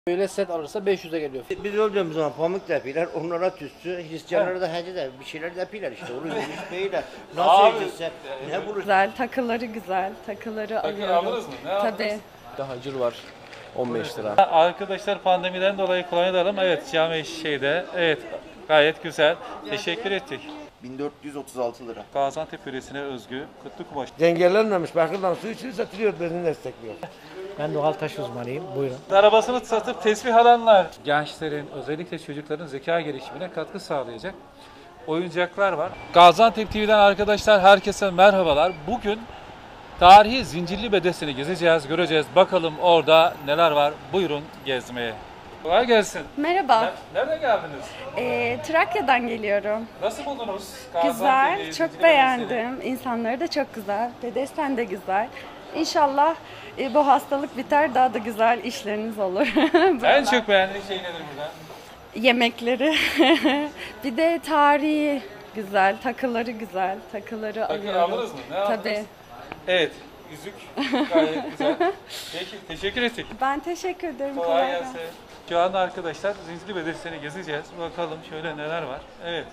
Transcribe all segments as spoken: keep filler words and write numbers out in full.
Böyle set alırsa beş yüze geliyor. Biz öldüğümüz zaman pamuk da yapıyorlar, onlara tütsü, Hristiyanlara da hacı da bir şeyler de yapıyorlar işte, onu yürüyüş beyiyle. Nasıl yiyecekse, ne bulursa. Güzel, takıları güzel, takıları alıyorum. Aldınız mı? Ne aldınız? Tabii. Hacır var on beş lira. Arkadaşlar pandemiden dolayı kolonya da alalım. Evet cami şeyde. Evet gayet güzel. Teşekkür ettik. bin dört yüz otuz altı lira. Gaziantep yöresine özgü kutlu kumaş. Dengelenmemiş bakırdan su içilirse tüliyot bezini destekliyor. Ben doğal taş uzmanıyım. Buyurun. Arabasını satıp tesbih alanlar. Gençlerin özellikle çocukların zeka gelişimine katkı sağlayacak oyuncaklar var. Gaziantep T V'den arkadaşlar herkese merhabalar. Bugün tarihi Zincirli Bedesten'i gezeceğiz, göreceğiz. Bakalım orada neler var. Buyurun gezmeye. Kolay gelsin. Merhaba, Ne- Nereden geldiniz? ee, Trakya'dan geliyorum. Nasıl buldunuz? Güzel, Gaziantep'i, çok Zincirli Bedesten'i? beğendim. İnsanları da çok güzel, bedesten de güzel. İnşallah e, bu hastalık biter, daha da güzel işleriniz olur. En Buralar. çok beğendiğiniz şey nedir burada? Yemekleri, bir de tarihi güzel, takıları güzel, takıları Takı alıyorum. aldınız mı? Ne aldınız? Tabii. Evet, yüzük gayet güzel. Peki, teşekkür ettik. Ben teşekkür ederim. Kolay gelsin. gelsin. Şu anda arkadaşlar Zincirli Bedesten'i gezeceğiz. Bakalım şöyle neler var. Evet.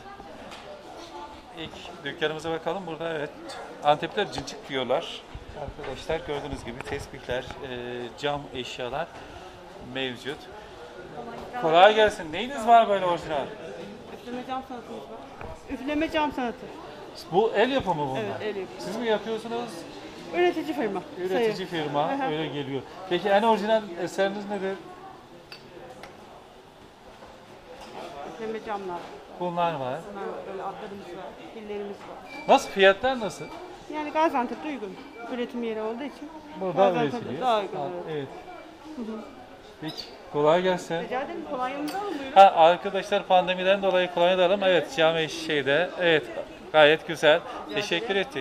İlk dükkanımıza bakalım. Burada evet Antepler cincik diyorlar. Arkadaşlar gördüğünüz gibi tesbihler, e, cam eşyalar mevcut. Kolay gelsin. Neyiniz var böyle orijinal? Üfleme cam sanatımız var. Üfleme cam sanatı. Bu el yapımı bunlar. Evet, el yapımı. Siz mi yapıyorsunuz? Üretici firma. Üretici Sayı. firma Aha. öyle geliyor. Peki en orijinal eseriniz nedir? Üfleme camlar. Bunlar var. Bunlar var. Böyle atlarımız var. Pillerimiz var. Nasıl fiyatlar nasıl? Yani Gaziantep'te uygun. Üretim yeri olduğu için. Burada Gaziantep'te üretiliyor. daha uygun. Ha, Evet. evet. Peki kolay gelsin. Rica ederim. Kolonyamızı alın buyurun. Ha arkadaşlar pandemiden dolayı kolonya da alalım. Evet cami şeyde. Evet gayet güzel. Teşekkür ettik.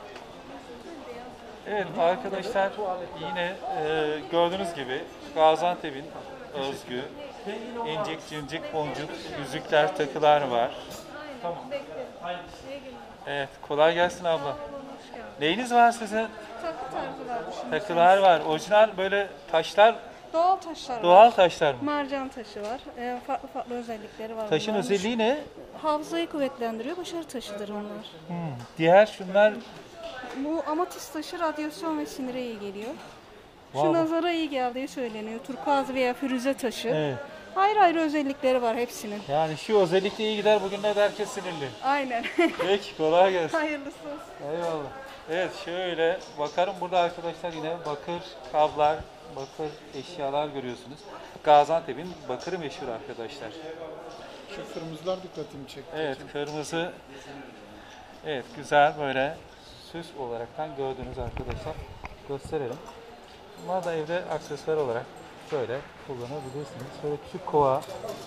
Evet arkadaşlar yine e, gördüğünüz gibi Gaziantep'in özgü incik cincik boncuk yüzükler takılar var. Tamam. Evet kolay gelsin abla. Neyiniz var sizin? Takı tarifler düşünün. Takılar var. Orijinal böyle taşlar, Doğal taşlar var. doğal taşlar mı? Mercan taşı var. Ee, farklı farklı özellikleri var. Taşın bunların. özelliği ne? Hafızayı kuvvetlendiriyor. Başarı taşıdır onlar. Hmm. Diğer şunlar Bu amatist taşı radyasyon ve sinire iyi geliyor. Şu Wow. nazara iyi geldiği söyleniyor. Turkuaz veya firuze taşı. evet. Ayrı ayrı özellikleri var hepsinin. Yani şu özellikle iyi gider bugünlerde herkes sinirli. Aynen. Peki kolay gelsin. Hayırlısı olsun. Eyvallah. Evet şöyle bakarım burada arkadaşlar yine bakır kablar, bakır eşyalar görüyorsunuz. Gaziantep'in bakırı meşhur arkadaşlar. Şu kırmızılar dikkatimi çekti. Evet kırmızı. Evet güzel böyle süs olaraktan gördüğünüz arkadaşlar gösterelim. Bunlar da evde aksesuar olarak böyle kullanabilirsiniz. Şöyle küçük kova.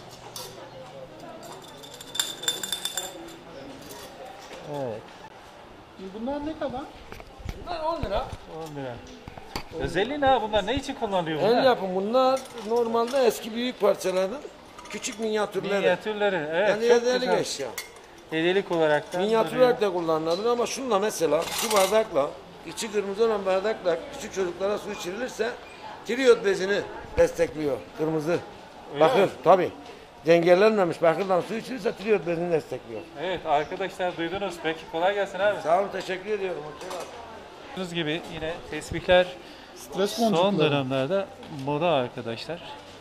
Evet. Bunlar ne kadar? Bunlar on lira. on lira. Özelliği ne? Bunlar ne için kullanılıyor bunlar? El yapım bunlar normalde eski büyük parçaların küçük minyatürleri. Minyatürleri. Evet Yani çok hediyelik güzel. eşya. Hediyelik olarak da Minyatür duruyor. olarak da kullanılabilir ama şunla mesela şu bardakla içi kırmızı olan bardakla küçük çocuklara su içirilirse triyot bezini destekliyor. Kırmızı. Öyle Bakır mi? tabi. Dengelenmemiş bakırdan su içilirse triyot bezini destekliyor. Evet arkadaşlar duydunuz. Peki kolay gelsin abi. Sağ olun teşekkür ediyorum. Hoşçakalın. Gördüğünüz gibi yine tesbihler Stres son boncukları. dönemlerde moda arkadaşlar.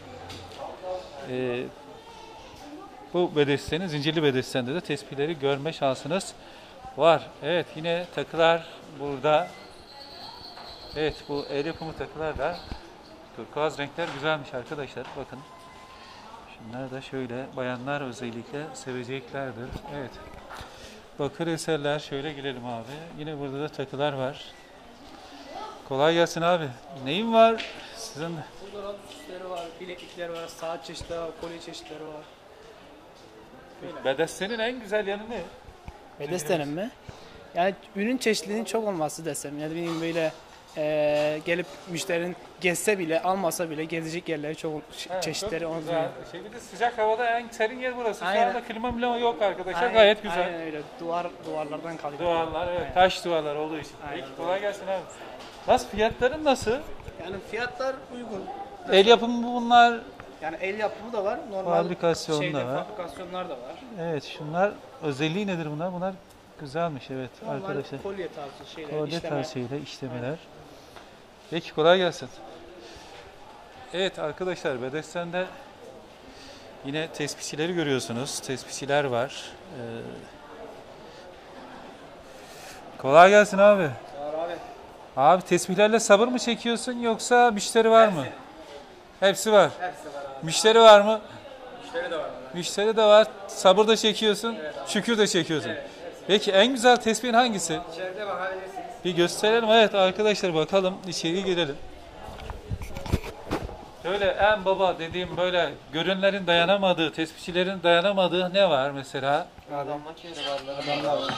Ee, bu Bedesten'in, Zincirli Bedesten'de de tesbihleri görme şansınız var. Evet yine takılar burada. Evet bu el yapımı takılar da turkuaz renkler güzelmiş arkadaşlar. Bakın. Şunlar da şöyle bayanlar özellikle seveceklerdir. Evet. Bakır eserler şöyle girelim abi. Yine burada da takılar var. Kolay gelsin abi. Neyin var? Sizin Burada süsleri var, bileklikler var, saat çeşitleri var, kolye çeşitleri var. Bedesten'in en güzel yanı ne? Bedesten'in mi? Yani ürün çeşitliliğinin çok olması desem. Yani benim böyle eee, gelip müşterinin gezse bile, almasa bile gezecek yerleri çok Ha, çeşitleri çok onun. güzel. Şey bir de sıcak havada en serin yer burası. Aynen. Şu anda klima bile yok arkadaşlar. Aynen, Gayet güzel. Aynen öyle. Duvar duvarlardan kalıyor. Duvarlar evet. Taş duvarlar olduğu için. Aynen. Peki kolay gelsin abi. Nasıl fiyatların nasıl? Yani fiyatlar uygun. El yapımı bunlar Yani el yapımı da var, normal Fabrikasyonu da şeyde, var. fabrikasyonlar da var. Evet, şunlar özelliği nedir bunlar? Bunlar güzelmiş, evet Normal arkadaşlar. kolye tarzı şeyler, Kolye işleme. tarzı şeyler, işlemeler. Peki, kolay gelsin. Evet arkadaşlar, Bedesten'de yine tespihçileri görüyorsunuz. Tespihçiler var. Ee, kolay gelsin abi. Abi. Abi tespihlerle sabır mı çekiyorsun yoksa müşteri var mı? Hepsi var. Hepsi var abi. Müşteri var mı? Müşteri de var. Müşteri de var. Sabır da çekiyorsun. Şükür de çekiyorsun. Peki en güzel tespihin hangisi? İçeride bakabilirsiniz. Bir gösterelim. Evet arkadaşlar, bakalım içeri girelim. Şöyle en baba dediğim, böyle görünlerin dayanamadığı, tespihçilerin dayanamadığı ne var mesela? Adamla kere var. Adamlar var.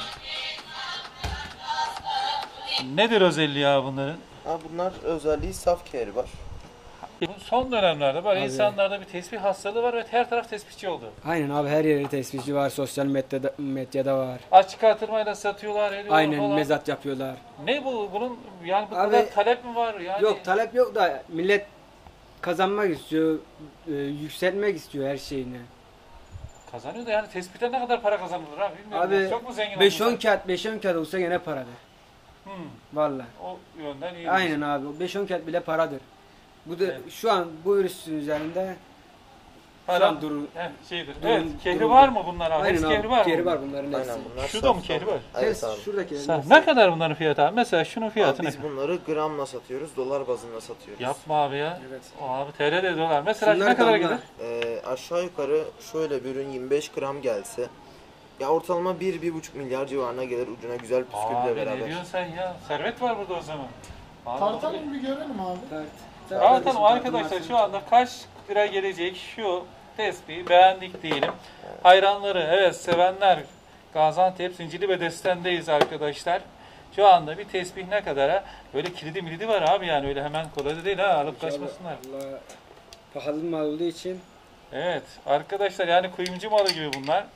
Nedir özelliği ya bunların? Ha, bunlar özelliği saf kehri var. Bu son dönemlerde böyle insanlarda bir tespih hastalığı var ve her taraf tespihçi oldu. Aynen abi, her yerde tespihçi var, sosyal medyada, medyada var. Açık artırmayla satıyorlar, ediyorlar Aynen falan. mezat yapıyorlar. Ne bu? Bunun yani bu Abi, kadar talep mi var? Yani Yok talep yok da millet kazanmak istiyor, e, yükseltmek istiyor her şeyini. kazanıyor da yani tespihten ne kadar para kazanılır abi bilmiyorum. Abi Çok mu zengin beş on olmuşlar? kağıt beş on kağıt olsa gene paradır. Hmm, Vallahi. o yönden iyi. Aynen abi, beş on kağıt bile paradır. Bu da Evet. şu an bu ürün üzerinde Para, şu an duru. heh, şeydir. Durum- Evet, kehri durum- var mı bunlar abi? Aynen Hepsi abi, kehri var mı? kehri var bunların hepsi. Aynen bunlar Şurada mı saf kehri saf. var? Evet abi. Şuradaki Sen, ne kadar bunların fiyatı abi? Mesela şunun fiyatı Abi ne biz kadar? bunları gramla satıyoruz, dolar bazında satıyoruz. Yapma abi ya. Evet. O abi T L'de dolar. Mesela Şunlar ne kadar damla. gider? Ee, aşağı yukarı şöyle bir ürün yirmi beş gram gelse, ya ortalama bir bir buçuk milyar civarına gelir ucuna güzel Abi püskülle ne beraber. diyorsun sen ya? Servet var burada o zaman. Abi, Tartalım bir görelim abi. Evet. Tartalım arkadaşlar, şu anda kaç lira gelecek şu tespihi beğendik diyelim. Hayranları, evet sevenler, Gaziantep Zincirli Bedesten'deyiz arkadaşlar. Şu anda bir tesbih ne kadara? Böyle kilidi milidi var abi, yani öyle hemen kolay da değil ha, alıp kaçmasınlar. Allah, pahalı mal olduğu için Evet arkadaşlar, yani kuyumcu malı gibi bunlar.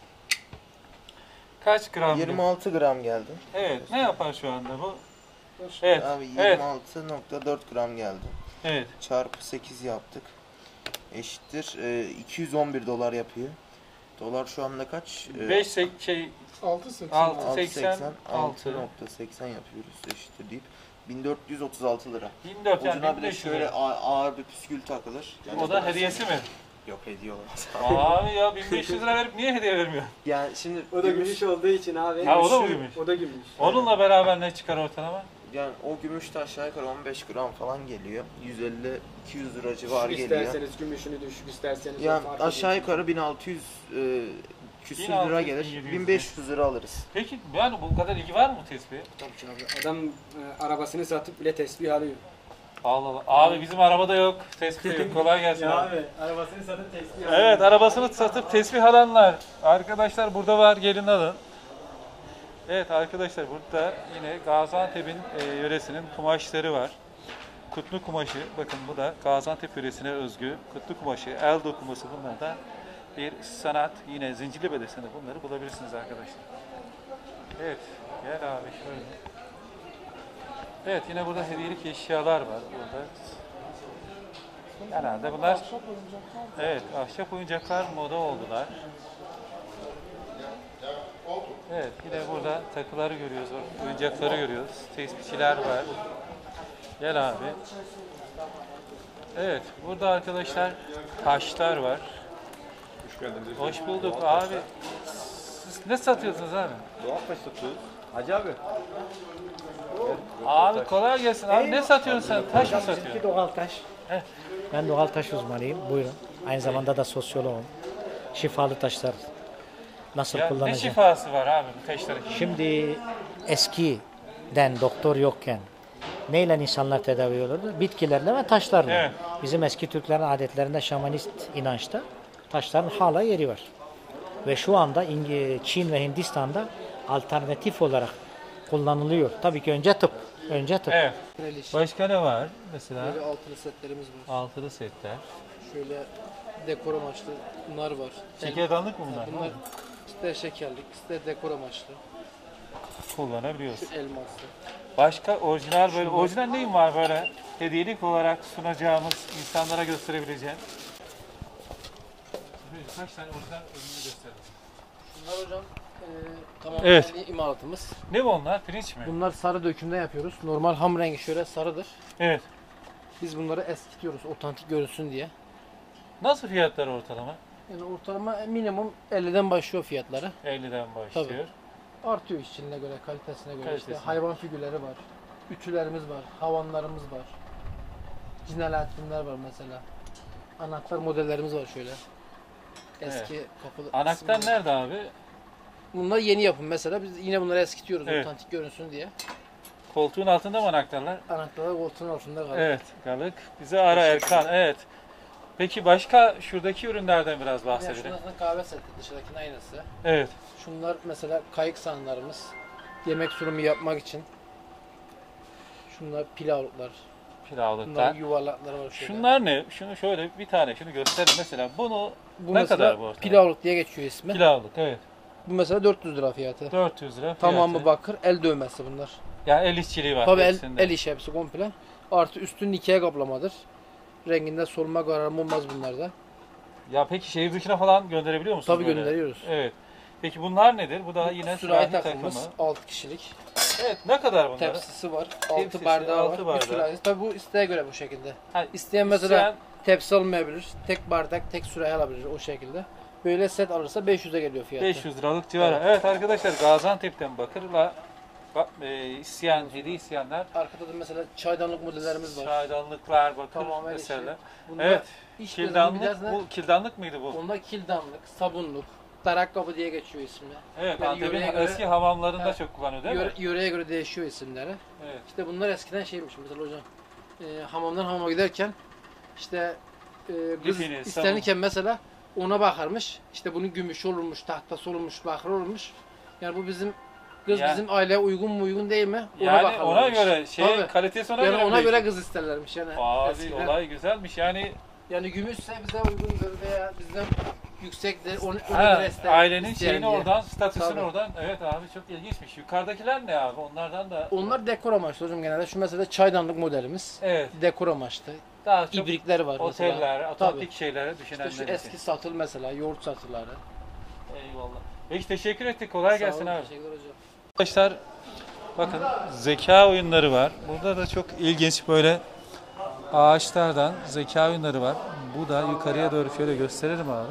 Kaç gram? yirmi altı gram geldi. Evet, ne yapar şu anda bu? Evet, Abi evet, yirmi altı nokta dört gram geldi. evet. Çarpı sekiz yaptık. Eşittir e, iki yüz on bir dolar yapıyor. Dolar şu anda kaç? E, beş şey altı seksen. Altı. altı seksen seksen, altı. altı nokta seksen yapıyoruz eşittir deyip bin dört yüz otuz altı lira. yirmi dört yani Ucuna bin bir de beş yüz şöyle lira. ağır, ağır bir püskül takılır. Yani O da hediyesi mi? Yok, hediye olamaz. Abi ya bin beş yüz lira verip niye hediye vermiyor? Yani şimdi o da gümüş olduğu için abi. Ha, o da mı gümüş? O da gümüş. Onunla beraber ne çıkar ortalama? yani o gümüş de aşağı yukarı on beş gram falan geliyor. yüz elli iki yüz lira civarı Düşük geliyor. isterseniz gümüşünü düşük isterseniz. Yani fark aşağı ediyor. yukarı bin altı yüz e, küsür bin altı lira yüz, bin gelir. yedi yüz bin beş yüz lira alırız. Peki yani bu kadar ilgi var mı bu tespihe? Tabii ki abi. Adam e, arabasını satıp bile tesbih alıyor. Allah Allah. Abi bizim arabada yok. Tespih yok. Kolay gelsin abi. arabasını satıp tesbih Evet, arabasını satıp tesbih alanlar. Arkadaşlar burada var, gelin alın. Evet arkadaşlar, burada yine Gaziantep'in e, yöresinin kumaşları var. Kutlu kumaşı, bakın bu da Gaziantep yöresine özgü kutlu kumaşı, el dokuması, bunlar da bir sanat. Yine Zincirli Bedesten'de bunları bulabilirsiniz arkadaşlar. Evet, gel abi şöyle. Evet, yine burada hediyelik eşyalar var burada. Herhalde bunlar, evet, ahşap oyuncaklar moda oldular. Evet, yine burada takıları görüyoruz, oyuncakları görüyoruz. Tespihçiler var. Gel abi. Evet, burada arkadaşlar taşlar var. Hoş geldiniz. Hoş bulduk abi. Siz ne satıyorsunuz abi? Doğal taş satıyoruz. Hacı abi. Abi kolay gelsin. Abi ne satıyorsun sen? Taş mı satıyorsun? Doğal taş. Ben doğal taş uzmanıyım. Buyurun. Aynı zamanda da sosyoloğum. Şifalı taşlar nasıl Ya ne kullanacağım? şifası var abi bu taşların? Şimdi eskiden doktor yokken neyle insanlar tedavi olurdu? Bitkilerle ve taşlarla. Evet. Bizim eski Türklerin adetlerinde şamanist inançta taşların hala yeri var. Ve şu anda İng- Çin ve Hindistan'da alternatif olarak kullanılıyor. Tabii ki önce tıp. Önce tıp. Evet. Başka ne var mesela? Böyle altılı setlerimiz var. Altılı setler. Şöyle dekor amaçlı bunlar var. Şekerdanlık mı bunlar? Bunlar ister şekerlik, ister dekor amaçlı. Kullanabiliyoruz. Şu elmaslı. Başka orijinal böyle, orijinal neyim var böyle hediyelik olarak sunacağımız, insanlara gösterebileceğin? Kaç tane orijinal ürünü gösterelim. Bunlar hocam e, tamamen Evet. kendi imalatımız. Ne bu onlar? Pirinç mi? Bunlar sarı dökümden yapıyoruz. Normal ham rengi şöyle sarıdır. Evet. Biz bunları eskitiyoruz otantik görünsün diye. Nasıl fiyatlar ortalama? Yani ortalama minimum elliden başlıyor fiyatları. elliden başlıyor. Tabii. Artıyor işçiliğine göre, kalitesine göre. Kalitesine. İşte hayvan figürleri var. Ütülerimiz var, havanlarımız var. Cinalatınlar var mesela. Anahtar modellerimiz var şöyle. Eski Evet. kapılı. Anahtar kısımları. nerede abi? Bunlar yeni yapım mesela. Biz yine bunları eskitiyoruz Evet. otantik görünsün diye. Koltuğun altında mı anahtarlar? Anahtarlar koltuğun altında kalıyor. Evet, Galık. Bize ara Erkan. Evet. Peki başka şuradaki ürünlerden biraz Yani bahsedelim. şunlar aslında kahve seti, dışarıdakinin aynısı. Evet. Şunlar mesela kayık sahanlarımız. Yemek sunumu yapmak için. Şunlar pilavlıklar. Pilavlıklar. Bunların yuvarlakları var şöyle. Şunlar ne? Şunu şöyle bir tane şunu gösterin mesela. Bunu Bu ne mesela kadar bu ortalama? pilavlık diye geçiyor ismi. Pilavlık, evet. Bu mesela dört yüz lira fiyatı. dört yüz lira fiyatı. Tamamı bakır, el dövmesi bunlar. Ya el işçiliği var. Tabii el, hepsinde. el işi hepsi komple. Artı üstünün ikiye kaplamadır. Renginde solma kararma olmaz bunlarda. Ya peki şehir dışına falan gönderebiliyor musunuz? Tabii böyle? gönderiyoruz. Evet. Peki bunlar nedir? Bu da yine Sürahi sürahi takımımız takımı. altı kişilik. Evet, ne kadar bunlar? Tepsisi var, altı Tepsisi, bardağı altı var. bardağı. Bir sürahisi. Tabii bu isteğe göre bu şekilde. Ha, İsteyen mesela isteyen- tepsi almayabilir. Tek bardak, tek sürahi alabilir o şekilde. Böyle set alırsa beş yüze geliyor fiyatı. beş yüz liralık civarı. Evet. Evet. arkadaşlar, Gaziantep'ten Bakır'la bak, e, isteyen, hediye isteyenler, Arkada da mesela çaydanlık modellerimiz var. çaydanlıklar, bakır Tamamen mesela. işi. Bunlar Evet. iş Kildanlık, bezinin bir bu kildanlık mıydı bu? Onda kildanlık, sabunluk, darak kabı diye geçiyor ismi. Evet, Yani Antep'in yöreye göre- eski hamamlarında Evet. çok kullanıyor değil Yöre, mi? yöreye göre değişiyor isimleri. Evet. İşte bunlar eskiden şeymiş mesela hocam. E, hamamdan hamama giderken işte e, kız İpini, istenirken mesela ona bakarmış. İşte bunun gümüş olurmuş, tahtası olurmuş, bakır olurmuş. Yani bu bizim kız Yani- bizim aileye uygun mu uygun değil mi? Ona Yani bakarlarmış. ona göre şey, Tabii. kalitesi ona yani göre mi ona göre değişiyor? kız isterlermiş yani. Abi eskiden. olay güzelmiş yani. Yani gümüşse bize uygundur veya bizden yüksektir. Onu, onu Ha, göre ister- ailenin isteyelim şeyini diye. oradan, statüsünü Tabii. oradan. Evet abi, çok ilginçmiş. Yukarıdakiler ne abi? Onlardan da Onlar dekor amaçlı hocam genelde. Şu mesela çaydanlık modelimiz. Evet. Dekor amaçlı. daha çok İbrikler var oteller, mesela. otantik Tabii. şeylere İşte düşünenler şu için. eski satıl mesela, yoğurt satıları. Eyvallah. Peki, teşekkür ettik. Kolay gelsin Sağ olun, abi. teşekkürler hocam. Arkadaşlar bakın, zeka oyunları var. Burada da çok ilginç böyle ağaçlardan zeka oyunları var. Bu da yukarıya doğru şöyle gösterelim abi.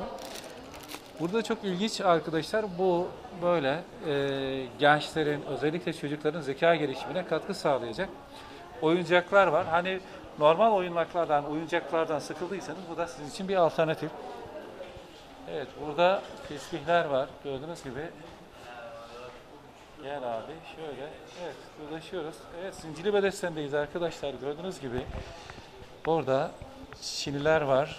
Burada çok ilginç arkadaşlar, bu böyle e, gençlerin, özellikle çocukların zeka gelişimine katkı sağlayacak oyuncaklar var. Hani normal oyuncaklardan, oyuncaklardan sıkıldıysanız bu da sizin için bir alternatif. Evet, burada tesbihler var gördüğünüz gibi. Gel abi şöyle, evet dolaşıyoruz. Evet, Zincirli Bedesten'deyiz arkadaşlar, gördüğünüz gibi. Orada Çiniler var.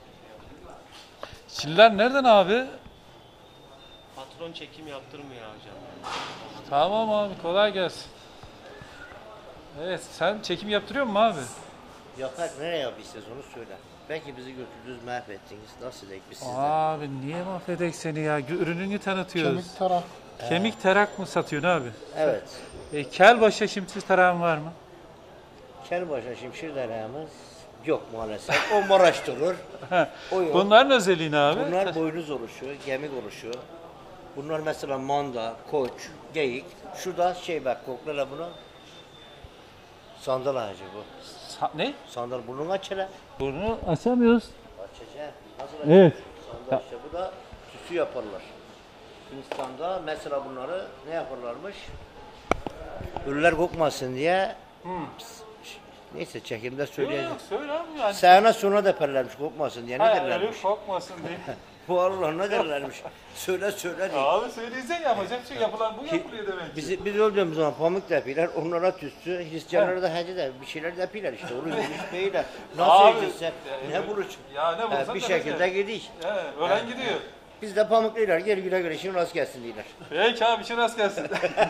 Çiniler nereden abi? Patron çekim yaptırmıyor hocam. Tamam abi, kolay gelsin. Evet, sen çekim yaptırıyor musun abi? Yapar, nereye yapıyorsunuz onu söyle. Belki bizi götürdünüz, mahvettiniz. Nasıl edek biz sizden? Abi niye mahvedek seni ya? Ürününü tanıtıyoruz. Kemik tarak. Kemik tarak mı satıyorsun abi? Evet. E, Kelbaş'a şimsiz tarağın var mı? Kelbaş'a şimşir deremiz yok maalesef. O Maraş'ta olur. O yok. Bunların özelliği ne abi? Bunlar boynuz oluşuyor, gemik oluşuyor. Bunlar mesela manda, koç, geyik. Şurada şey bak, koklarla bunu. Sandal ağacı bu. Sa- ne? Sandal, burnunu aç hele. Burnunu açamıyoruz. Açacağım. Nasıl Evet. açacağım? Sandal işte, bu da tüsü yaparlar. Hindistan'da mesela bunları ne yaparlarmış? Ölüler kokmasın diye. Hmm. Neyse çekimde Yok söyleyeceğim. yok, söyle abi yani. Sağına sonra deperlermiş kokmasın diye. Ne Ha, derlermiş? ölü kokmasın diye. Vallahi ne derlermiş? Söyle söyle diye. Abi söyleyeceksin, yapacak şey yapılan bu yapılıyor demek ki. Biz, biz öldüğümüz zaman pamuk depiler, onlara tüstü, Hristiyanlara da hacı da bir şeyler depiler işte. Onu yürüyüş beyler. Nasıl Abi, edilse, ya, ne buluş. Ya ne bulursan Ha, bir da şekilde bekle. gidiş. He, ölen Ha, gidiyor. Biz de pamukluylar, gel güle güle işin rast gelsin diyorlar. Peki abi, işin rast gelsin.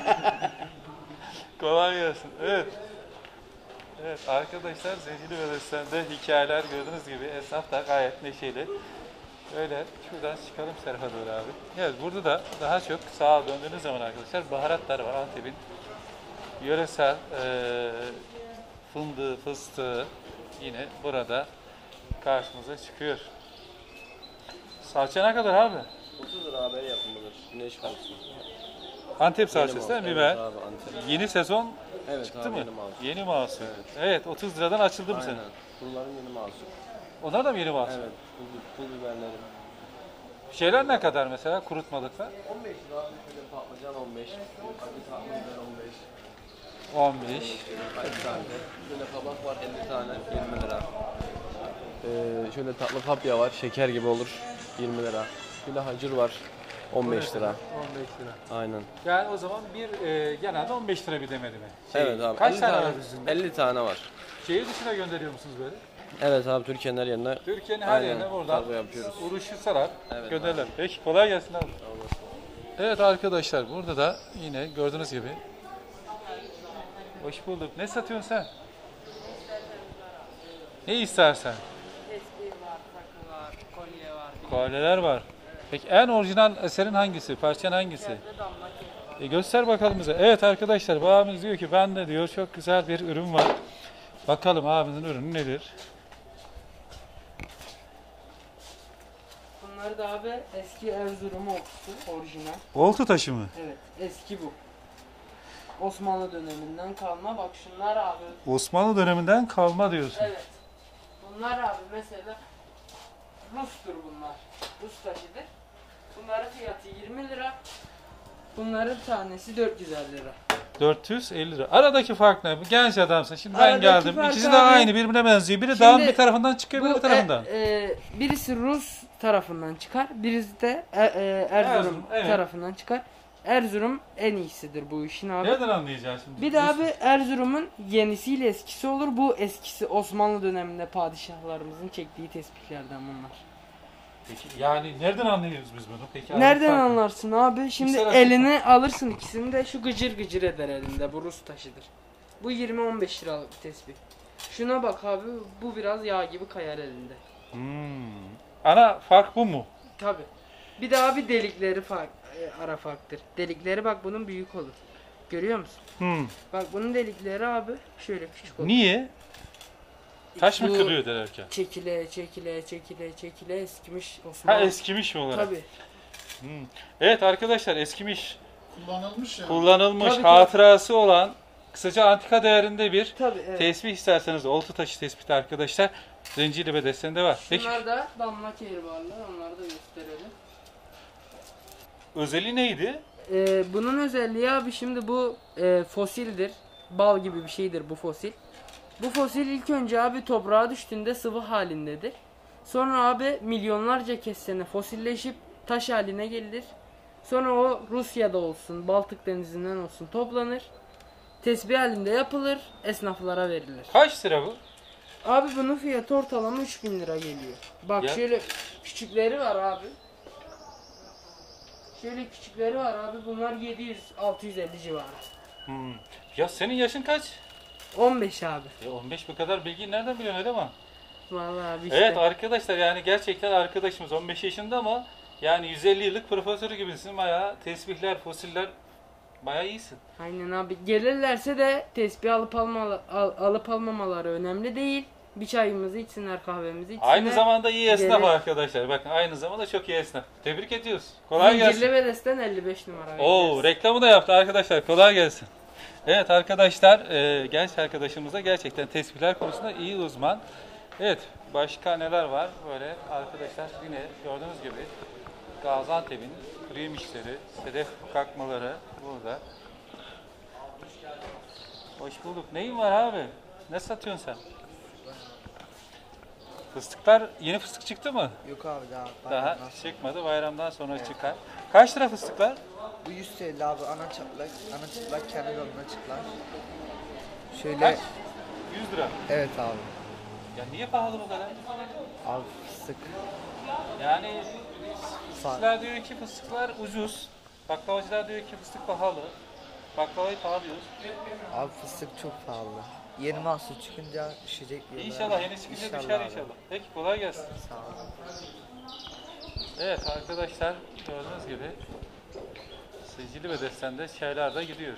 Kolay gelsin. Evet. Evet arkadaşlar, Zincirli Bedesten'de hikayeler gördüğünüz gibi, esnaf da gayet neşeli. Öyle şuradan çıkalım Serhat doğru abi. Evet, burada da daha çok sağa döndüğünüz zaman arkadaşlar baharatlar var. Antep'in yöresel e, fındığı, fıstığı yine burada karşımıza çıkıyor. Salça ne kadar abi? otuz lira haber yapımıdır. Güneş kalsın. Antep salçası değil mi? Evet Biber. abi, Antep. Yeni sezon Evet çıktı abi, mı? yeni mahsul. Yeni mahsul. Evet. otuz liradan açıldı mı Aynen. senin? Bunların yeni mahsul. Onlar da mı yeni mahsul? Evet. Pul, pul biberlerim. Şeyler ne kadar mesela kurutmalıklar? on beş lira abi. Şöyle patlıcan on beş. Acı tatlı biber on beş. on beş. Kaç tane? Şöyle kabak var elli tane yirmi lira. Ee, şöyle tatlı kapya var. Şeker gibi olur. yirmi lira. Şöyle hacır var. on beş lira. on beş lira. Aynen. Yani o zaman bir e, genelde on beş lira bir demedi mi? Şey, Evet abi. Kaç elli tane tane var üzerinde? elli tane var. Şehir dışına gönderiyor musunuz böyle? Evet abi, Türkiye'nin her yerine. Türkiye'nin her Aynen, yerine buradan kargo yapıyoruz. uğraşırsalar Evet gönderirler. abi. Peki kolay gelsin abi. Evet arkadaşlar, burada da yine gördüğünüz gibi. Hoş bulduk. Ne satıyorsun sen? Ne istersen? Tespih var, takı var, kolye var. Kolyeler var. Peki en orijinal eserin hangisi? Parçan hangisi? E göster bakalım bize. Evet arkadaşlar, bu abimiz diyor ki ben de diyor çok güzel bir ürün var. Bakalım abimizin ürünü nedir? Bunlar da abi eski Erzurum oltusu, orijinal. Oltu taşı mı? Evet, eski bu. Osmanlı döneminden kalma. Bak şunlar abi. Osmanlı döneminden kalma diyorsun. Evet. Bunlar abi mesela Rus'tur bunlar. Rus taşıdır. Bunların fiyatı yirmi lira. Bunların tanesi dört yüz elli lira. dört yüz elli lira. Aradaki fark ne? Bu genç adamsın. Şimdi ben Aradaki geldim. fark İkisi abi- de aynı, birbirine benziyor. Biri Şimdi dağın bir tarafından çıkıyor, biri bu bu tarafından. e- e, birisi Rus tarafından çıkar, birisi de e- e, Erzurum, Erzurum, evet. tarafından çıkar. Erzurum en iyisidir bu işin abi. Nereden anlayacağız şimdi? Bir de abi Erzurum'un yenisiyle eskisi olur. Bu eskisi Osmanlı döneminde padişahlarımızın çektiği tespihlerden bunlar. Peki yani nereden anlıyoruz biz bunu? Peki Nereden fark ne? anlarsın abi? Şimdi İkisi arasında elini alırsın, ikisini de şu gıcır gıcır eder elinde. Bu Rus taşıdır. Bu yirmi on beş liralık bir tespih. Şuna bak abi, bu biraz yağ gibi kayar elinde. Hmm. Ana fark bu mu? Tabi. Bir de abi delikleri fark, e, ara farktır. Delikleri bak bunun büyük olur. Görüyor musun? Hmm. Bak bunun delikleri abi şöyle küçük olur. Niye? Taş mı Bu kırıyor derken? Çekile çekile çekile çekile eskimiş Ha Osmanlı. eskimiş mi olarak? Tabi. Hmm. Evet arkadaşlar, eskimiş, Kullanılmış ya. kullanılmış, Tabii ki. hatırası olan, kısaca antika değerinde bir Tabii, evet. tesbih isterseniz oltu taşı tespiti arkadaşlar. Zencili ve desende var. Peki Bunlar da damla kehribarlar, onları da gösterelim. özelliği neydi? Ee, bunun özelliği abi şimdi bu e, fosildir. Bal gibi bir şeydir bu fosil. Bu fosil ilk önce abi toprağa düştüğünde sıvı halindedir. Sonra abi milyonlarca kez sene fosilleşip taş haline gelir. Sonra o Rusya'da olsun, Baltık Denizi'nden olsun toplanır. Tesbih halinde yapılır, esnaflara verilir. Kaç lira bu? Abi bunun fiyatı ortalama üç bin lira geliyor. Bak Ya. şöyle küçükleri var abi. Şöyle küçükleri var abi. Bunlar yedi yüz altı yüz elli civarı. Hmm. Ya senin yaşın kaç? on beş abi. E on beş, bu kadar bilgiyi nereden biliyorsun Ödeman? Vallahi abi işte. Evet arkadaşlar, yani gerçekten arkadaşımız on beş yaşında ama yani yüz elli yıllık profesörü gibisin. Bayağı tesbihler, fosiller, bayağı iyisin. Aynen abi. Gelirlerse de tesbih alıp almalı, al- alıp almamaları önemli değil. Bir çayımızı içsinler, kahvemizi içsinler. Aynı zamanda iyi esnaf Gelir- arkadaşlar. Bakın aynı zamanda çok iyi esnaf. Tebrik ediyoruz. Kolay gelsin. Zincirli Bedesten elli beş numara. Oo, bekleriz. reklamı da yaptı arkadaşlar. Kolay gelsin. Evet arkadaşlar, e, genç arkadaşımız da gerçekten tesbihler konusunda iyi uzman. Evet, başka neler var? Böyle arkadaşlar yine gördüğünüz gibi Gaziantep'in krem işleri, sedef kalkmaları burada. Hoş bulduk. Neyin var abi? Ne satıyorsun sen? Fıstıklar, yeni fıstık çıktı mı? Yok abi daha. Daha bayramdan sonra. çıkmadı. Bayramdan sonra çıkar. Kaç lira fıstıklar? Bu yüz T L abi ana çatlak, ana çıplak kendi yoluna çıklar. Şöyle. Kaç? yüz lira. Evet abi. Ya niye pahalı bu kadar? Abi fıstık. Yani fıstıklar diyor ki fıstıklar ucuz. Baklavacılar diyor ki fıstık pahalı. Baklavayı pahalı diyoruz. Abi fıstık çok pahalı. Yeni mahsul çıkınca düşecek diyorlar. İnşallah yeni çıkınca düşer abi. inşallah. Peki kolay gelsin. Sağ olun. Evet arkadaşlar, gördüğünüz gibi Sicili ve Desten'de çaylar da gidiyor.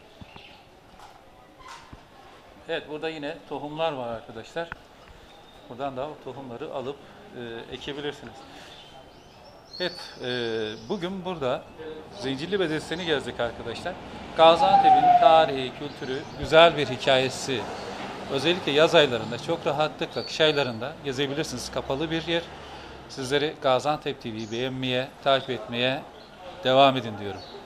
Evet, burada yine tohumlar var arkadaşlar. buradan da o tohumları alıp e, ekebilirsiniz. Evet, e, bugün burada Zincirli Bedesten'i gezdik arkadaşlar. Gaziantep'in tarihi, kültürü, güzel bir hikayesi. Özellikle yaz aylarında çok rahatlıkla, kış aylarında gezebilirsiniz. Kapalı bir yer. Sizleri Gaziantep T V'yi beğenmeye, takip etmeye devam edin diyorum.